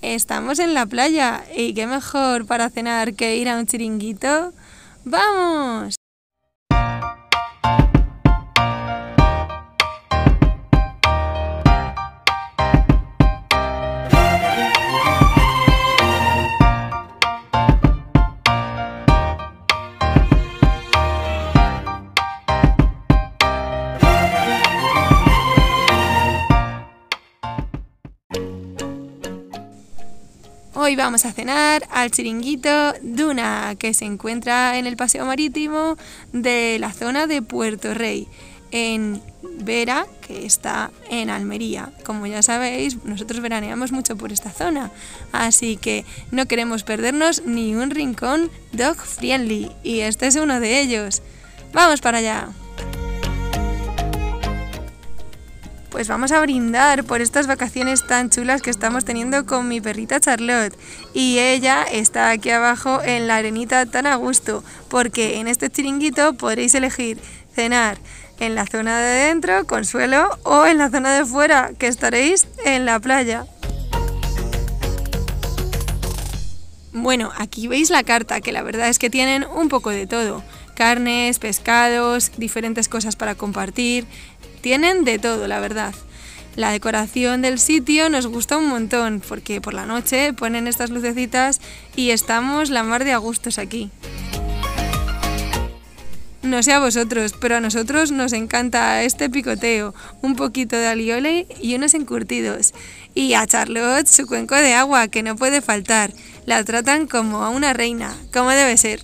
Estamos en la playa y qué mejor para cenar que ir a un chiringuito. ¡Vamos! Hoy vamos a cenar al chiringuito Duna, que se encuentra en el paseo marítimo de la zona de Puerto Rey, en Vera, que está en Almería. Como ya sabéis, nosotros veraneamos mucho por esta zona, así que no queremos perdernos ni un rincón dog friendly, y este es uno de ellos. ¡Vamos para allá! Pues vamos a brindar por estas vacaciones tan chulas que estamos teniendo con mi perrita Charlotte. Y ella está aquí abajo en la arenita tan a gusto, porque en este chiringuito podréis elegir cenar en la zona de dentro, con suelo, o en la zona de fuera, que estaréis en la playa. Bueno, aquí veis la carta, que la verdad es que tienen un poco de todo. Carnes, pescados, diferentes cosas para compartir. Tienen de todo, la verdad. La decoración del sitio nos gusta un montón, porque por la noche ponen estas lucecitas y estamos la mar de a gustos aquí. No sé a vosotros, pero a nosotros nos encanta este picoteo, un poquito de alioli y unos encurtidos. Y a Charlotte su cuenco de agua, que no puede faltar. La tratan como a una reina, como debe ser.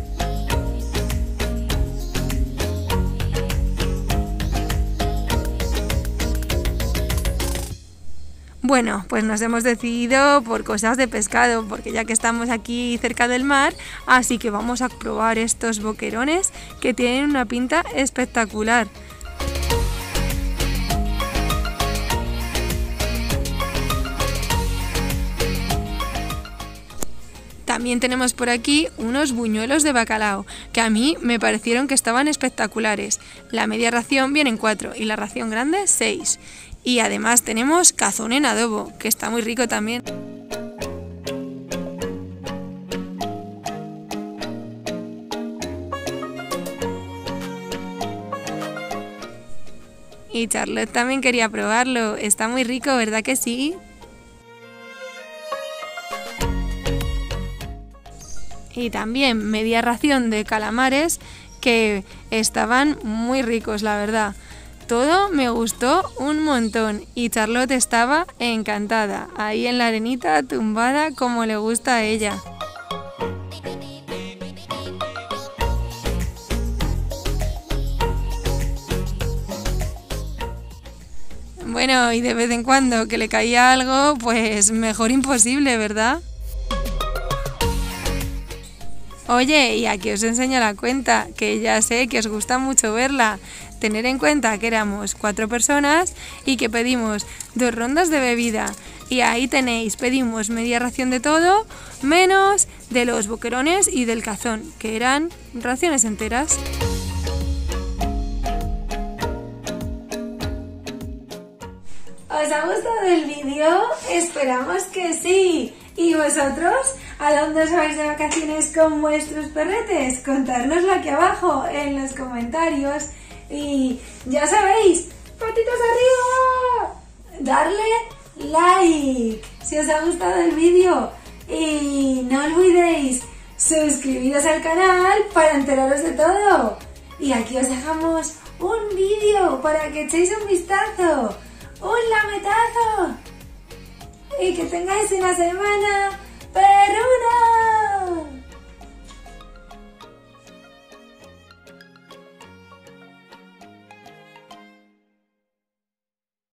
Bueno, pues nos hemos decidido por cosas de pescado, porque ya que estamos aquí cerca del mar, así que vamos a probar estos boquerones que tienen una pinta espectacular. También tenemos por aquí unos buñuelos de bacalao, que a mí me parecieron que estaban espectaculares. La media ración vienen 4 y la ración grande 6. Y además tenemos cazón en adobo, que está muy rico también. Y Charlotte también quería probarlo, está muy rico, ¿verdad que sí? Y también media ración de calamares, que estaban muy ricos, la verdad. Todo me gustó un montón y Charlotte estaba encantada, ahí en la arenita tumbada como le gusta a ella. Bueno, y de vez en cuando que le caía algo, pues mejor imposible, ¿verdad? Oye, y aquí os enseño la cuenta, que ya sé que os gusta mucho verla. Tener en cuenta que éramos 4 personas y que pedimos 2 rondas de bebida. Y ahí tenéis, pedimos media ración de todo, menos de los boquerones y del cazón, que eran raciones enteras. ¿Os ha gustado el vídeo? Esperamos que sí. ¿Y vosotros? ¿A dónde os vais de vacaciones con vuestros perretes? Contárnoslo aquí abajo en los comentarios. Y ya sabéis, patitas arriba, darle like si os ha gustado el vídeo. Y no olvidéis suscribiros al canal para enteraros de todo. Y aquí os dejamos un vídeo para que echéis un vistazo. ¡Un lametazo! Y que tengáis una semana perruna.